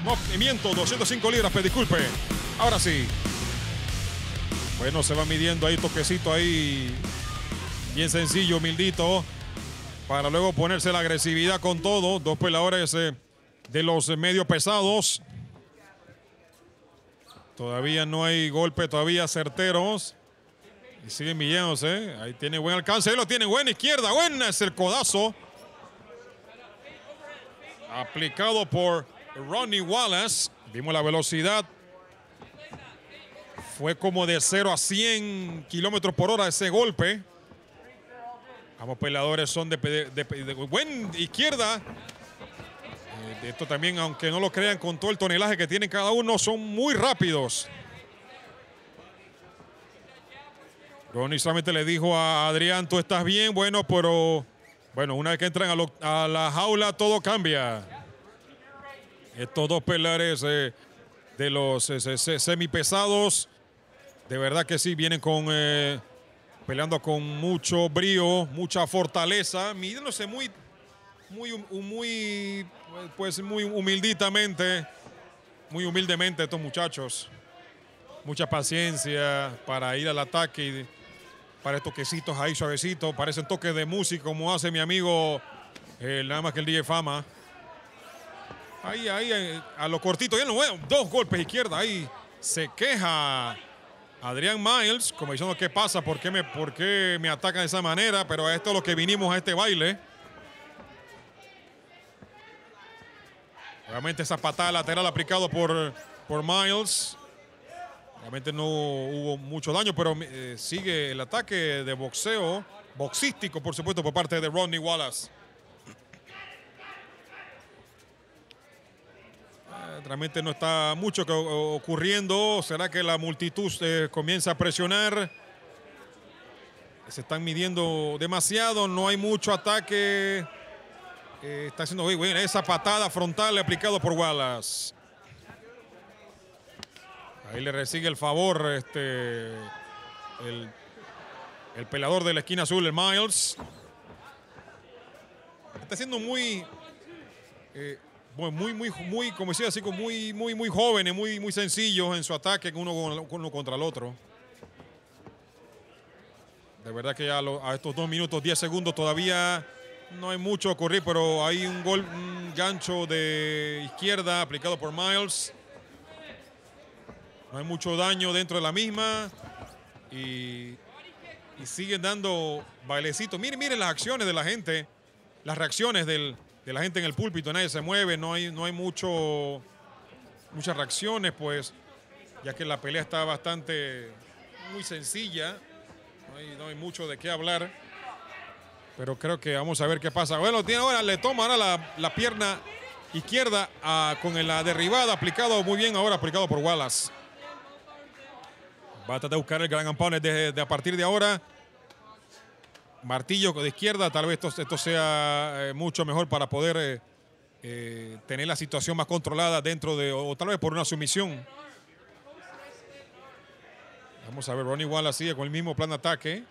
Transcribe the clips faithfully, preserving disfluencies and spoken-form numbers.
movimiento, doscientas cinco libras, pe, disculpe. Ahora sí. Bueno, se va midiendo ahí, toquecito ahí. Bien sencillo, humildito. Para luego ponerse la agresividad con todo. Dos peleadores eh, de los medio pesados. Todavía no hay golpe, todavía certeros. Y siguen midiéndose. Ahí tiene buen alcance. Ahí lo tiene. Buena izquierda. Buena es el codazo. Aplicado por Ronnie Wallace. Vimos la velocidad. Fue como de cero a cien kilómetros por hora ese golpe. Ambos peleadores son de, de, de, de buena izquierda. Eh, esto también, aunque no lo crean, con todo el tonelaje que tienen cada uno, son muy rápidos. Ronnie solamente le dijo a Adrián, tú estás bien, bueno, pero bueno, una vez que entran a, lo, a la jaula, todo cambia. Estos dos peleadores eh, de los eh, semipesados, de verdad que sí, vienen con eh, peleando con mucho brío, mucha fortaleza, midiéndose muy, muy, muy, pues muy humilditamente, muy humildemente estos muchachos. Mucha paciencia para ir al ataque y para toquecitos ahí suavecitos. Parecen toques de música como hace mi amigo, eh, nada más que el D J Fama. Ahí, ahí, a lo cortito, ya no veo. Dos golpes izquierda, ahí se queja Adrián Miles, como diciendo qué pasa, por qué me, por qué me atacan de esa manera, pero esto es lo que vinimos a este baile. Obviamente esa patada lateral aplicado por, por Miles. Realmente no hubo mucho daño, pero eh, sigue el ataque de boxeo, boxístico, por supuesto, por parte de Ronnie Wallace. Eh, realmente no está mucho que, ocurriendo. ¿Será que la multitud eh, comienza a presionar? Se están midiendo demasiado, no hay mucho ataque. Eh, está haciendo bien esa patada frontal aplicado por Wallace. Ahí le recibe el favor este, el, el peleador de la esquina azul, el Miles. Está siendo muy, eh, muy, muy, muy, como decía, así como muy, muy, muy jóvenes, muy, muy sencillos en su ataque uno, uno contra el otro. De verdad que ya lo, a estos dos minutos, diez segundos todavía no hay mucho a ocurrir, pero hay un gol, un gancho de izquierda aplicado por Miles. No hay mucho daño dentro de la misma. Y, y siguen dando bailecitos. Miren, miren las acciones de la gente. Las reacciones del, de la gente en el púlpito. Nadie se mueve. No hay, no hay mucho, muchas reacciones, pues. Ya que la pelea está bastante, muy sencilla. No hay, no hay mucho de qué hablar. Pero creo que vamos a ver qué pasa. Bueno, tiene ahora, le toma ahora la, la pierna izquierda a, con la derribada. Aplicado muy bien ahora, aplicado por Wallace. Va a tratar de buscar el gran opponent de, de a partir de ahora. Martillo de izquierda. Tal vez esto, esto sea eh, mucho mejor para poder eh, eh, tener la situación más controlada dentro de, o, o tal vez por una sumisión. Vamos a ver, Ronnie Wallace sigue con el mismo plan de ataque.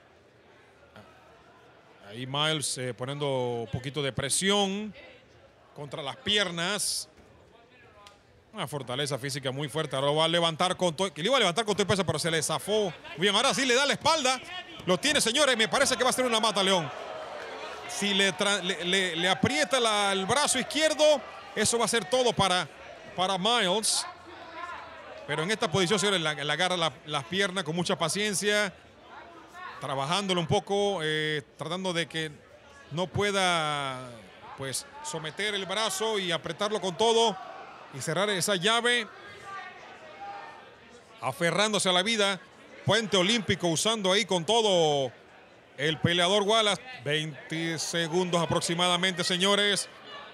Ahí Miles eh, poniendo un poquito de presión contra las piernas. Una fortaleza física muy fuerte. Ahora lo va a levantar con todo. Que le iba a levantar con todo el peso, pero se le zafó. Muy bien, ahora sí le da la espalda. Lo tiene, señores. Me parece que va a ser una mata, León. Si le, le, le, le aprieta la, el brazo izquierdo, eso va a ser todo para, para Miles. Pero en esta posición, señores, le, le agarra la, las piernas con mucha paciencia. Trabajándolo un poco. Eh, tratando de que no pueda, pues, someter el brazo y apretarlo con todo. Y cerrar esa llave, aferrándose a la vida. Puente olímpico usando ahí con todo el peleador Wallace. veinte segundos aproximadamente, señores.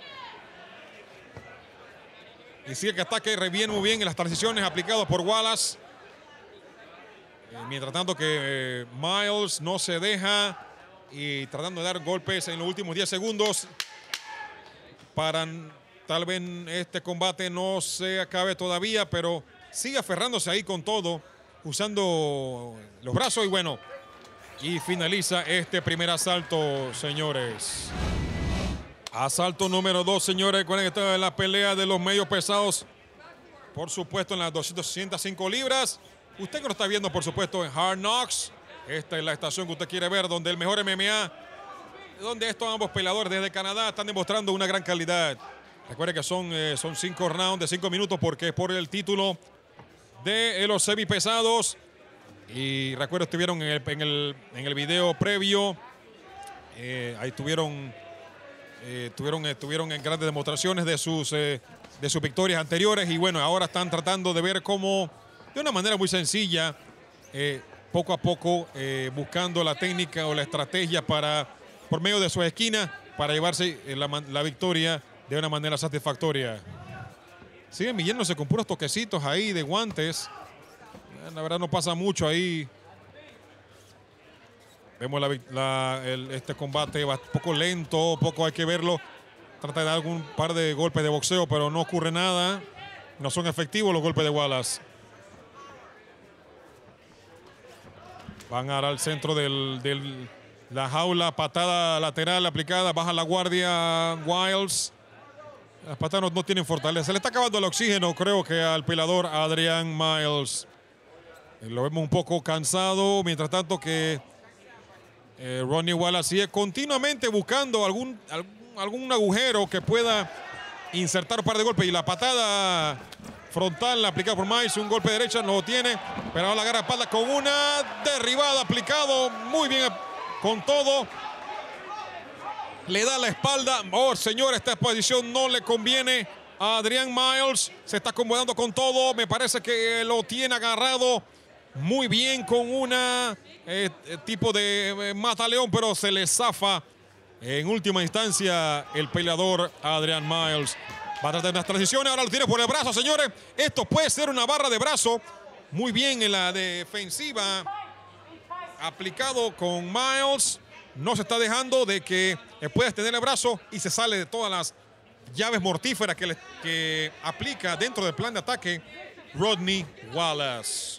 Y sigue que ataque reviene muy bien en las transiciones aplicadas por Wallace. Eh, mientras tanto que eh, Miles no se deja y tratando de dar golpes en los últimos diez segundos para... Tal vez este combate no se acabe todavía, pero sigue aferrándose ahí con todo, usando los brazos y bueno, y finaliza este primer asalto, señores. Asalto número dos, señores, con esta la pelea de los medios pesados por supuesto, en las doscientas sesenta y cinco libras. Usted que lo está viendo, por supuesto, en Hard Knocks. Esta es la estación que usted quiere ver, donde el mejor M M A, donde estos ambos peleadores desde Canadá están demostrando una gran calidad. Recuerde que son, eh, son cinco rounds de cinco minutos porque es por el título de eh, los semipesados. Y recuerdo, estuvieron en el, en el, en el video previo. Eh, ahí tuvieron, eh, tuvieron, eh, tuvieron en grandes demostraciones de sus, eh, de sus victorias anteriores. Y bueno, ahora están tratando de ver cómo, de una manera muy sencilla, eh, poco a poco, eh, buscando la técnica o la estrategia para, por medio de su esquina, para llevarse la, la victoria de una manera satisfactoria. Siguen midiéndose con puros toquecitos ahí de guantes. La verdad no pasa mucho ahí. Vemos la, la, el, este combate un poco lento, poco hay que verlo. Trata de dar algún par de golpes de boxeo, pero no ocurre nada. No son efectivos los golpes de Wallace. Van ahora al centro de del, la jaula, patada lateral aplicada, baja la guardia Wiles. Las patadas no, no tienen fortaleza. Se le está acabando el oxígeno, creo que al peleador Adrian Miles. Lo vemos un poco cansado, mientras tanto que eh, Ronnie Wallace sigue continuamente buscando algún, algún, algún agujero que pueda insertar un par de golpes. Y la patada frontal aplicada por Miles, un golpe de derecha, no lo tiene, pero ahora la agarra espalda con una derribada aplicado muy bien con todo. Le da la espalda. Oh, señor, esta posición no le conviene a Adrian Miles. Se está acomodando con todo. Me parece que lo tiene agarrado muy bien con una eh, tipo de eh, mataleón, pero se le zafa en última instancia el peleador Adrian Miles. Va a tratar unas transiciones, ahora lo tiene por el brazo, señores. Esto puede ser una barra de brazo. Muy bien en la defensiva. Aplicado con Miles. No se está dejando de que puedas tener el brazo y se sale de todas las llaves mortíferas que, le, que aplica dentro del plan de ataque Ronnie Wallace.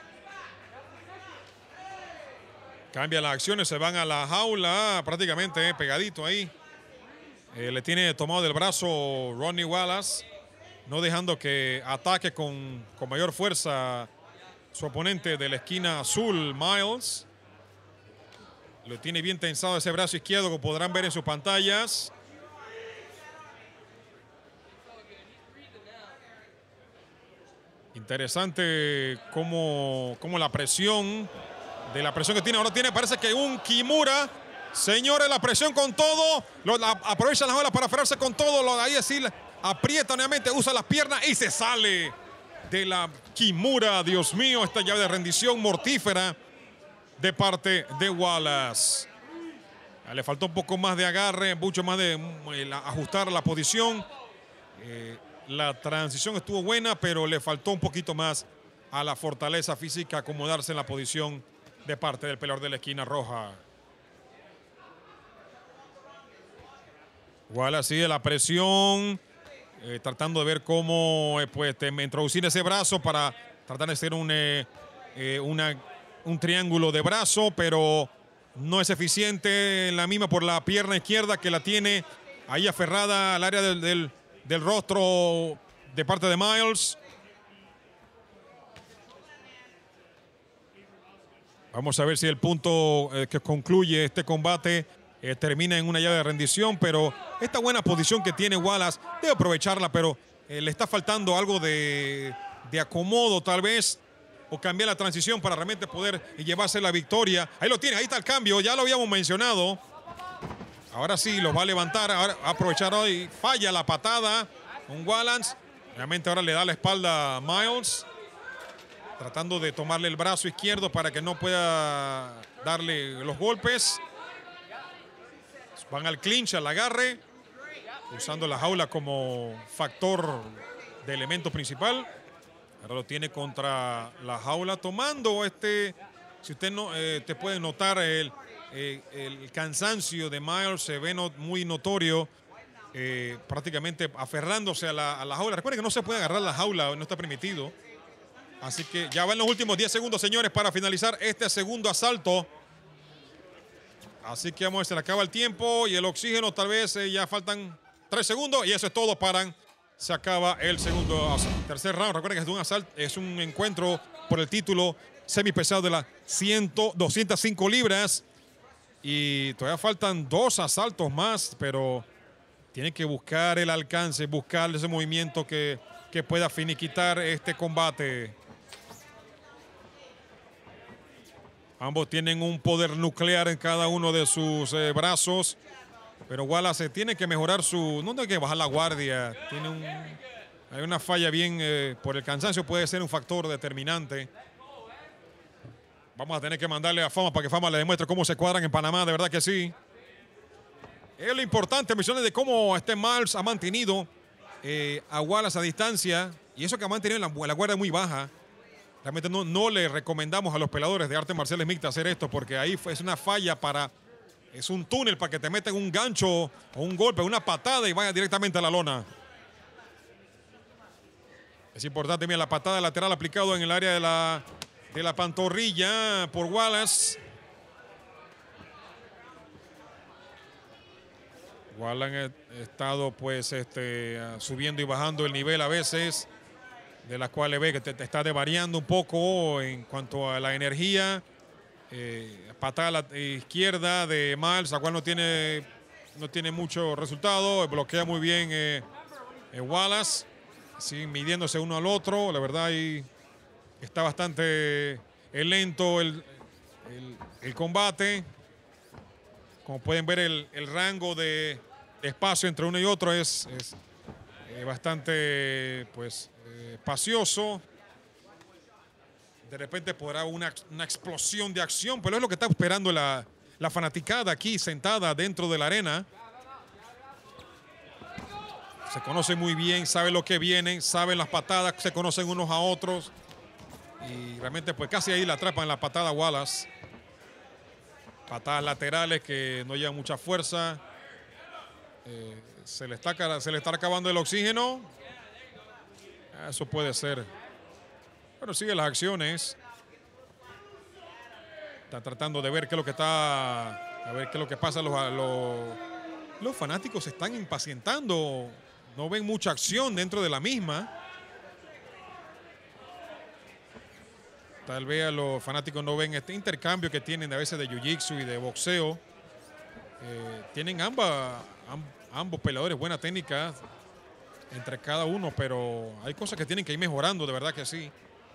Cambia las acciones, se van a la jaula prácticamente eh, pegadito ahí. Eh, le tiene tomado del brazo Ronnie Wallace, no dejando que ataque con, con mayor fuerza su oponente de la esquina azul, Miles. Lo tiene bien tensado ese brazo izquierdo, como podrán ver en sus pantallas. Interesante cómo, cómo la presión, de la presión que tiene, ahora tiene, parece que un Kimura. Señores, la presión con todo. Lo, la, aprovecha las olas para aferrarse con todo. Lo, ahí así aprieta nuevamente, usa las piernas y se sale de la Kimura. Dios mío, esta llave de rendición mortífera de parte de Wallace. Le faltó un poco más de agarre, mucho más de eh, ajustar la posición. Eh, la transición estuvo buena, pero le faltó un poquito más a la fortaleza física, acomodarse en la posición de parte del peleador de la esquina roja. Wallace sigue la presión, eh, tratando de ver cómo eh, pues, te, introducir ese brazo para tratar de hacer un, eh, eh, una, un triángulo de brazo, pero no es eficiente. La misma por la pierna izquierda que la tiene ahí aferrada al área del, del, del rostro de parte de Miles. Vamos a ver si el punto eh, que concluye este combate eh, termina en una llave de rendición, pero esta buena posición que tiene Wallace debe aprovecharla, pero eh, le está faltando algo de, de acomodo tal vez, o cambiar la transición para realmente poder llevarse la victoria. Ahí lo tiene, ahí está el cambio, ya lo habíamos mencionado. Ahora sí, los va a levantar, ahora va a aprovechar hoy. Falla la patada con Wallace. Realmente ahora le da la espalda a Miles, tratando de tomarle el brazo izquierdo para que no pueda darle los golpes. Van al clinch, al agarre, usando la jaula como factor de elemento principal. Ahora lo tiene contra la jaula, tomando este, si usted no, eh, te puede notar el, eh, el cansancio de Miles, se ve no, muy notorio, eh, prácticamente aferrándose a la, a la jaula. Recuerden que no se puede agarrar la jaula, no está permitido. Así que ya van los últimos diez segundos, señores, para finalizar este segundo asalto. Así que vamos a ver, se le acaba el tiempo y el oxígeno, tal vez eh, ya faltan tres segundos y eso es todo para se acaba el segundo, tercer round. Recuerden que es un asalto, es un encuentro por el título semipesado de las doscientas cinco libras. Y todavía faltan dos asaltos más, pero tienen que buscar el alcance, buscar ese movimiento que, que pueda finiquitar este combate. Ambos tienen un poder nuclear en cada uno de sus eh, brazos. Pero Wallace tiene que mejorar su... No tiene que bajar la guardia. Tiene un, hay una falla bien... Eh, por el cansancio puede ser un factor determinante. Vamos a tener que mandarle a Fama para que Fama le demuestre cómo se cuadran en Panamá. De verdad que sí. Es lo importante, menciones de cómo este Miles ha mantenido eh, a Wallace a distancia. Y eso que ha mantenido la, la guardia muy baja. Realmente no, no le recomendamos a los peleadores de artes marciales mixtas hacer esto, porque ahí es una falla para... Es un túnel para que te metan un gancho o un golpe, una patada y vaya directamente a la lona. Es importante, mira, la patada lateral aplicado en el área de la, de la pantorrilla por Wallace. Wallace ha estado pues este, subiendo y bajando el nivel a veces, de las cuales ve que te, te está desvariando un poco en cuanto a la energía. Eh, patada a la izquierda de Miles, la cual no tiene, no tiene mucho resultado. Bloquea muy bien eh, eh, Wallace. Siguen midiéndose uno al otro. La verdad, ahí está bastante eh, lento el, el, el combate. Como pueden ver, el, el rango de espacio entre uno y otro es, es eh, bastante pues, eh, espacioso. De repente podrá una, una explosión de acción, pero es lo que está esperando la, la fanaticada aquí sentada dentro de la arena. Se conocen muy bien, saben lo que vienen, saben las patadas, se conocen unos a otros. Y realmente pues casi ahí la atrapan la patada Wallace. Patadas laterales que no llevan mucha fuerza. Eh, se, le está, se le está acabando el oxígeno. Eso puede ser. Pero sigue las acciones. Está tratando de ver qué es lo que está, a ver qué es lo que pasa. Los, los, los fanáticos se están impacientando. No ven mucha acción dentro de la misma. Tal vez los fanáticos no ven este intercambio que tienen a veces de jiu-jitsu y de boxeo. Eh, tienen ambas, amb, ambos peleadores buena técnica entre cada uno, pero hay cosas que tienen que ir mejorando, de verdad que sí.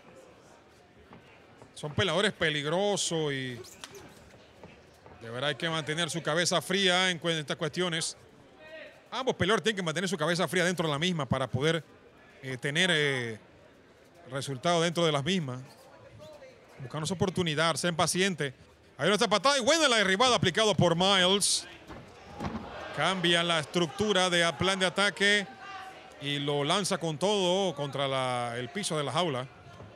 Son peleadores peligrosos y de verdad hay que mantener su cabeza fría en estas cuestiones. Ambos peleadores tienen que mantener su cabeza fría dentro de la misma para poder eh, tener eh, resultados dentro de las mismas. Buscando su oportunidad, sean pacientes. Hay una patada y buena la derribada aplicado por Miles. Cambia la estructura de plan de ataque y lo lanza con todo contra la, el piso de la jaula.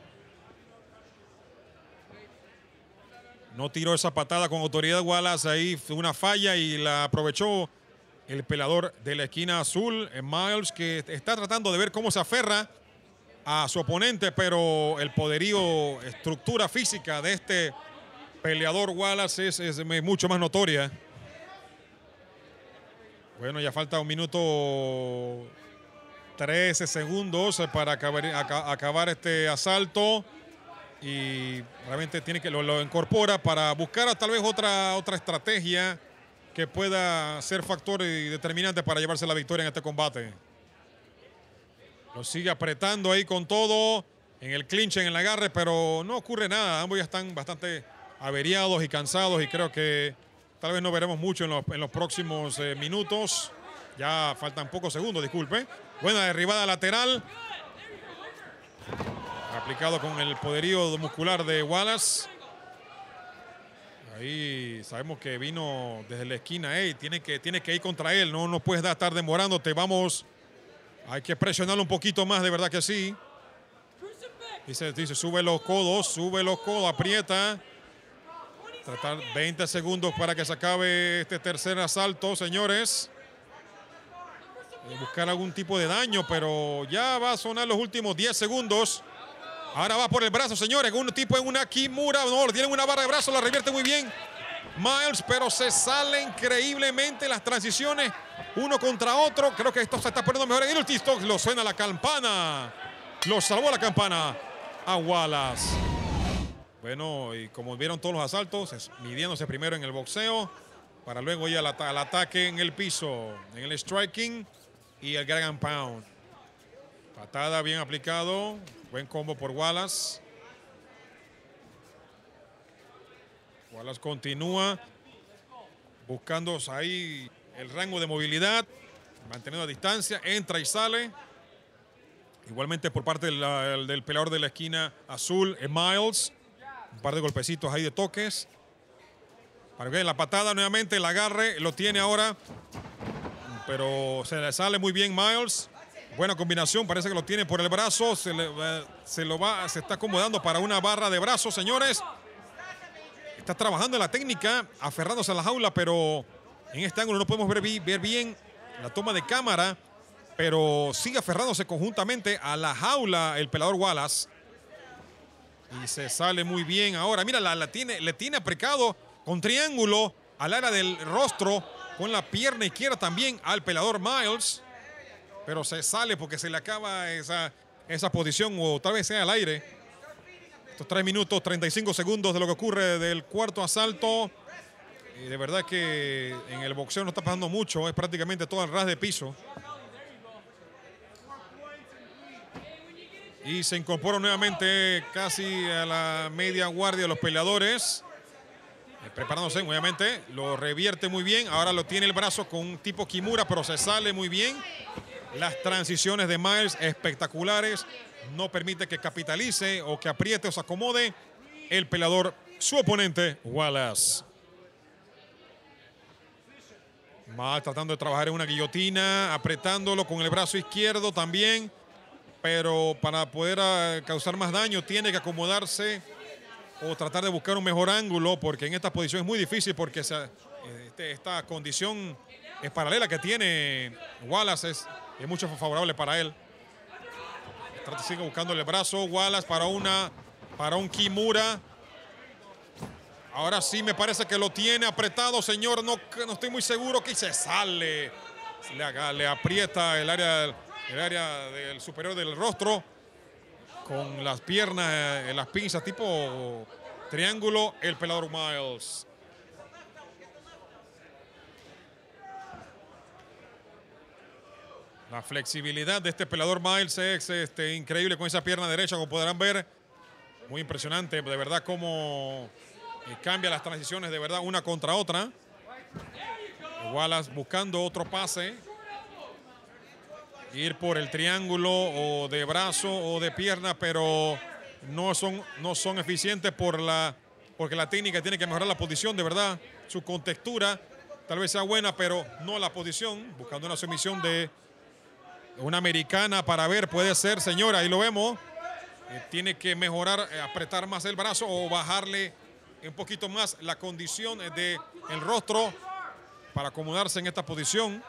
No tiró esa patada con autoridad Wallace, ahí fue una falla y la aprovechó el peleador de la esquina azul, Miles, que está tratando de ver cómo se aferra a su oponente, pero el poderío, estructura física de este peleador Wallace es, es mucho más notoria. Bueno, ya falta un minuto trece segundos para acabar, acabar este asalto. Y realmente tiene que lo, lo incorpora para buscar tal vez otra, otra estrategia que pueda ser factor y determinante para llevarse la victoria en este combate. Lo sigue apretando ahí con todo, en el clinch, en el agarre, pero no ocurre nada. Ambos ya están bastante averiados y cansados y creo que tal vez no veremos mucho en los, en los próximos eh, minutos. Ya faltan pocos segundos, disculpe. Buena derribada lateral. Aplicado con el poderío muscular de Wallace. Ahí sabemos que vino desde la esquina. Hey, tiene que, tiene que ir contra él. No, no puedes estar demorándote. Vamos. Hay que presionarlo un poquito más, de verdad que sí. Dice, dice, sube los codos, sube los codos, aprieta. Tratar veinte segundos para que se acabe este tercer asalto, señores. Eh, buscar algún tipo de daño, pero ya va a sonar los últimos diez segundos. Ahora va por el brazo, señores. Un tipo en una Kimura. No, tienen una barra de brazo, la revierte muy bien Miles, pero se sale increíblemente las transiciones. Uno contra otro. Creo que esto se está poniendo mejor en el TikTok. Lo suena la campana. Lo salvó la campana a Wallace. Bueno, y como vieron todos los asaltos, midiéndose primero en el boxeo, para luego ir al, at al ataque en el piso, en el striking y el ground and pound. Patada bien aplicado. Buen combo por Wallace. Wallace continúa buscando ahí el rango de movilidad, manteniendo la distancia, entra y sale. Igualmente por parte de la, del peleador de la esquina azul, Miles. Un par de golpecitos ahí de toques. Para que la patada nuevamente, el agarre, lo tiene ahora. Pero se le sale muy bien Miles. Buena combinación, parece que lo tiene por el brazo. Se, le, se lo va, se está acomodando para una barra de brazos, señores. Está trabajando en la técnica, aferrándose a la jaula, pero en este ángulo no podemos ver, ver bien la toma de cámara. Pero sigue aferrándose conjuntamente a la jaula el peleador Wallace. Y se sale muy bien ahora. Mira, la, la tiene, le tiene apretado con triángulo al área del rostro, con la pierna izquierda también al peleador Miles. Pero se sale porque se le acaba esa, esa posición, o tal vez sea al aire. Estos tres minutos, treinta y cinco segundos de lo que ocurre del cuarto asalto. Y de verdad que en el boxeo no está pasando mucho. Es prácticamente todo el ras de piso. Y se incorpora nuevamente casi a la media guardia de los peleadores. Eh, preparándose, obviamente. Lo revierte muy bien. Ahora lo tiene el brazo con un tipo Kimura, pero se sale muy bien. Las transiciones de Miles espectaculares. No permite que capitalice o que apriete o se acomode el peleador, su oponente, Wallace. Miles tratando de trabajar en una guillotina, apretándolo con el brazo izquierdo también. Pero para poder uh, causar más daño tiene que acomodarse o tratar de buscar un mejor ángulo, porque en esta posición es muy difícil, porque esa, este, esta condición es paralela que tiene Wallace, es, es mucho favorable para él. Trata, sigue buscando el brazo Wallace para, una, para un Kimura. Ahora sí me parece que lo tiene apretado, señor. No, no estoy muy seguro que se sale. Le, le aprieta el área... el área del superior del rostro con las piernas en las pinzas tipo triángulo el peleador Miles. La flexibilidad de este peleador Miles es este, increíble con esa pierna derecha, como podrán ver. Muy impresionante, de verdad, cómo eh, cambia las transiciones de verdad una contra otra. Wallace buscando otro pase. Ir por el triángulo o de brazo o de pierna, pero no son, no son eficientes por la, porque la técnica tiene que mejorar la posición, de verdad. Su contextura tal vez sea buena, pero no la posición. Buscando una sumisión de una americana para ver, puede ser, señora, ahí lo vemos. Eh, tiene que mejorar, eh, apretar más el brazo o bajarle un poquito más la condición del rostro para acomodarse en esta posición.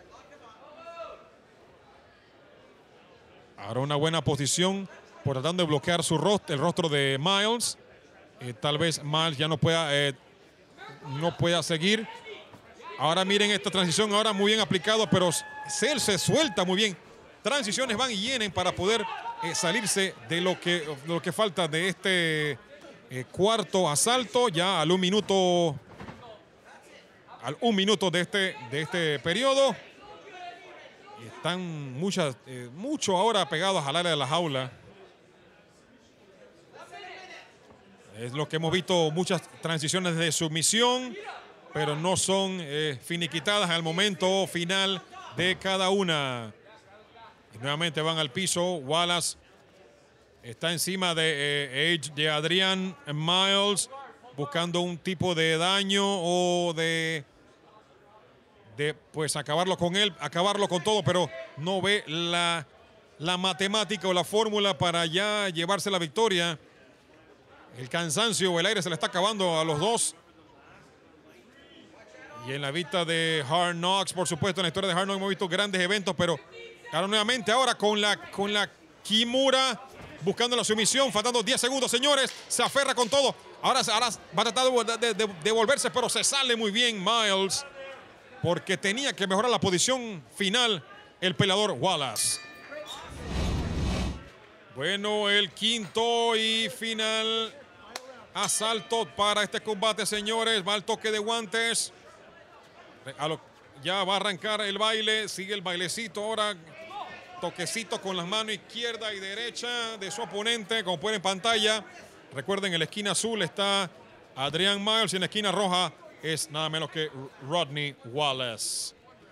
Ahora una buena posición por tratando de bloquear su rostro, el rostro de Miles. Eh, tal vez Miles ya no pueda, eh, no pueda seguir. Ahora miren esta transición, ahora muy bien aplicado, pero él se suelta muy bien. Transiciones van y vienen para poder eh, salirse de lo, que, de lo que falta de este eh, cuarto asalto. Ya al un minuto, al un minuto de este, de este periodo. Están muchas, eh, mucho ahora pegados al área de la jaula. Es lo que hemos visto, muchas transiciones de sumisión, pero no son eh, finiquitadas al momento final de cada una. Y nuevamente van al piso. Wallace está encima de, eh, de Adrian Miles, buscando un tipo de daño o de... de pues acabarlo con él, acabarlo con todo, pero no ve la, la matemática o la fórmula para ya llevarse la victoria. El cansancio o el aire se le está acabando a los dos. Y en la vista de Hard Knocks, por supuesto, en la historia de Hard Knocks hemos visto grandes eventos, pero ahora nuevamente ahora con la, con la Kimura, buscando la sumisión, faltando diez segundos, señores, se aferra con todo. Ahora, ahora va a tratar de, de, de, de volverse, pero se sale muy bien Miles. porque tenía que mejorar la posición final el peleador Wallace. Bueno, el quinto y final asalto para este combate, señores. Va el toque de guantes. A lo, ya va a arrancar el baile. Sigue el bailecito ahora. Toquecito con las manos izquierda y derecha de su oponente, como pueden en pantalla. Recuerden, en la esquina azul está Adrian Miles y en la esquina roja es nada menos que Rodney Wallace.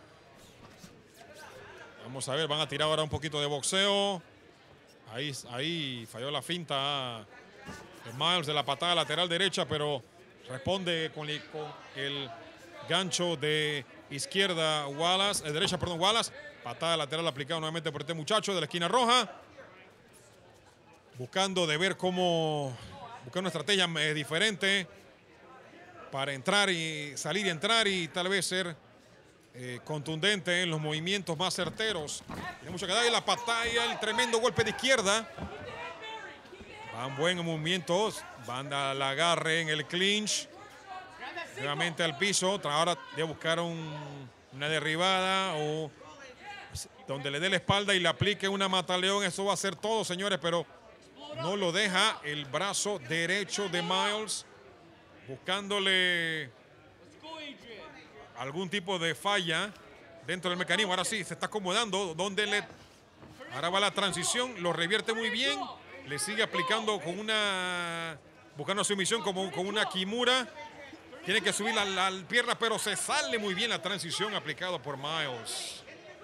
Vamos a ver, van a tirar ahora un poquito de boxeo. Ahí, ahí falló la finta de Miles de la patada lateral derecha, pero responde con el, con el gancho de izquierda Wallace, eh, derecha, perdón, Wallace. Patada lateral aplicada nuevamente por este muchacho de la esquina roja. Buscando de ver cómo, buscar una estrategia eh, diferente para entrar y salir y entrar y tal vez ser eh, contundente en los movimientos más certeros. Tiene mucho que dar y la patada, el tremendo golpe de izquierda. Van buenos movimientos, van al agarre en el clinch. Nuevamente al piso, ahora de buscar un, una derribada o donde le dé la espalda y le aplique una mataleón. Eso va a ser todo, señores, pero no lo deja el brazo derecho de Miles, buscándole algún tipo de falla dentro del mecanismo. Ahora sí, se está acomodando, donde le... Ahora va la transición, lo revierte muy bien, le sigue aplicando con una... buscando sumisión como con una kimura. Tiene que subir la, la pierna, pero se sale muy bien la transición aplicada por Miles.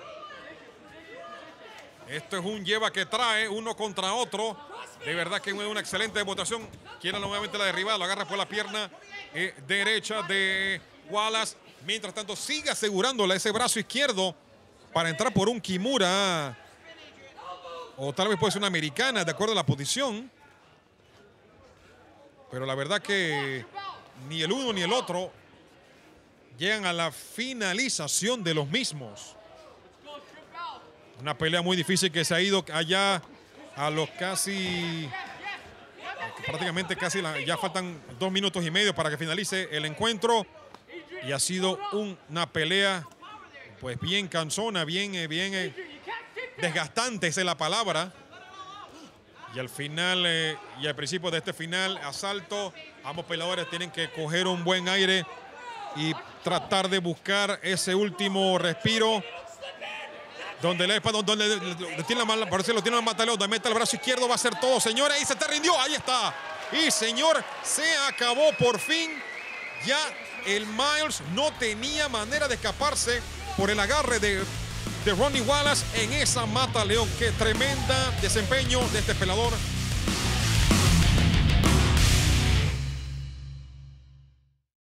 Esto es un lleva que trae uno contra otro. De verdad que es una excelente votación. Quiere nuevamente la derribada, lo agarra por la pierna eh, derecha de Wallace. Mientras tanto sigue asegurándole ese brazo izquierdo para entrar por un kimura. O tal vez puede ser una americana, de acuerdo a la posición. Pero la verdad que ni el uno ni el otro llegan a la finalización de los mismos. Una pelea muy difícil que se ha ido allá a los casi, prácticamente casi, la, ya faltan dos minutos y medio para que finalice el encuentro. Y ha sido un, una pelea pues bien cansona, bien, bien eh, desgastante, esa es la palabra. Y al final, eh, y al principio de este final, asalto, ambos peleadores tienen que coger un buen aire y tratar de buscar ese último respiro. Donde le, donde le, le tiene la mano, parece que lo tiene la mataleo, donde mete el brazo izquierdo, va a ser todo, señores, y se te rindió, ahí está. Y señor, se acabó por fin. Ya el Miles no tenía manera de escaparse por el agarre de, de Rodney Wallace en esa mata león. Qué tremenda desempeño de este peleador.